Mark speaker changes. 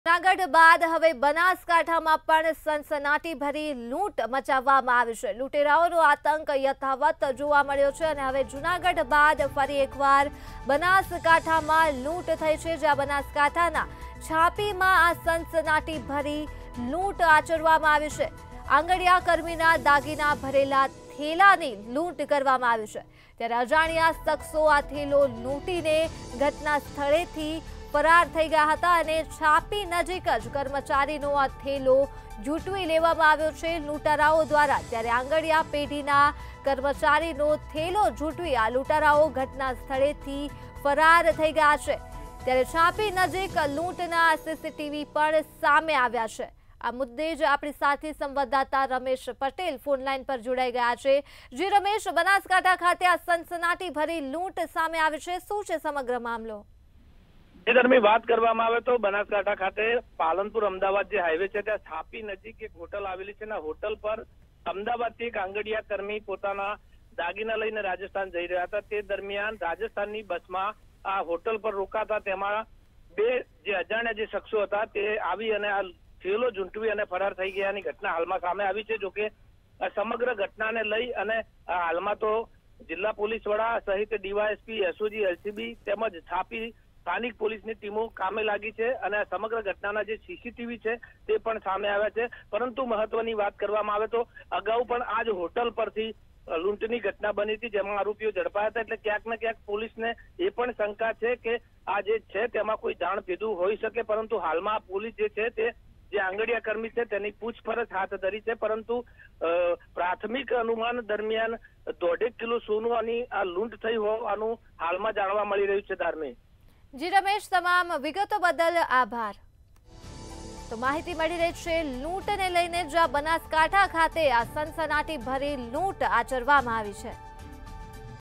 Speaker 1: જૂનાગઢ બાદ હવે બનાસકાંઠામાં પણ સનસનાટીભરી લૂંટ મચાવવામાં આવી છે। લૂંટેરાઓનો આતંક યથાવત જોવા મળ્યો છે અને હવે જૂનાગઢ બાદ ફરી એકવાર બનાસકાંઠામાં લૂંટ થઈ છે, જ્યાં બનાસકાંઠાના છાપીમાં આ સનસનાટીભરી લૂંટ આચરવામાં આવી છે। આંગડિયા કર્મીના દાગીના ભરેલા થેલાની લૂંટ કરવામાં આવી છે, ત્યારે અજાણ્યા શખ્સો આ થેલો લૂંટીને ઘટના સ્થળેથી ફરાર થઈ ગયા હતા અને છાપી નજીક જ કર્મચારીનો આ થેલો ઝૂંટવી લેવામાં આવ્યો છે લૂંટારાઓ દ્વારા। ત્યારે આંગડિયા પેઢીના કર્મચારીનો થેલો ઝૂંટવી આ લૂંટારાઓ ઘટના સ્થળેથી ફરાર થઈ ગયા છે। ત્યારે છાપી નજીક લૂંટના સીસીટીવી પણ સામે આવ્યા છે। આ મુદ્દે જ આપણી સાથે સંવાદદાતા રમેશ પટેલ ફોનલાઈન પર જોડાઈ ગયા છે। જે રમેશ, બનાસકાંઠા ખાતે આ સનસનાટીભરી લૂંટ સામે આવી છે, શું છે સમગ્ર મામલો?
Speaker 2: વાત કરવામાં આવે તો બનાસકાંઠા ખાતે પાલનપુર અમદાવાદ જે હાઈવે છે ત્યાં છાપી નજીક એક હોટલ આવેલી છે। હોટલ પર અમદાવાદથી એક આંગડિયા કર્મી પોતાના દાગીના લઈને રાજસ્થાન જઈ રહ્યા હતા। તે દરમિયાન રાજસ્થાનની બસમાં આ હોટલ પર રોકાતા તેમાં બે જે અજાણ્યા જે શખ્સો હતા તે આવી અને આ થેલો ઝૂંટવી અને ફરાર થઈ ગયાની ઘટના હાલમાં સામે આવી છે। જોકે સમગ્ર ઘટનાને લઈ અને હાલમાં તો જિલ્લા પોલીસ વડા સહિત ડીવાયએસપી, એસઓજી, એલસીબી તેમજ છાપી સ્થાનિક પોલીસની ટીમો કામે લાગી છે અને સમગ્ર ઘટનાના જે સીસીટીવી છે તે પણ સામે આવ્યા છે। પરંતુ મહત્વની વાત કરવામાં આવે તો અગાઉ પણ આ જ હોટલ પરથી લૂંટની ઘટના બની હતી, જેમાં આરોપીઓ ઝડપાયા હતા। એટલે ક્યાંક ને ક્યાંક પોલીસને એ પણ શંકા છે કે આ જે છે તેમાં કોઈ જાણ ભેદું હોઈ શકે, પરંતુ હાલમાં પોલીસ જે છે તે જે આંગડિયા કર્મી છે તેની પૂછપરછ હાથ ધરી છે। પરંતુ પ્રાથમિક અનુમાન દરમિયાન 1.5 કિલો સોનું આ લૂંટ થઈ હોવાનું હાલમાં જાણવા મળી રહ્યું છે। ધાર્મિક
Speaker 1: જી રમેશ, તમામ વિગતો બદલ આભાર। તો માહિતી મળી રહી છે લૂંટને લઈને જ્યાં બનાસકાંઠા ખાતે આ સનસનાટીભરી લૂંટ આચરવામાં આવી છે।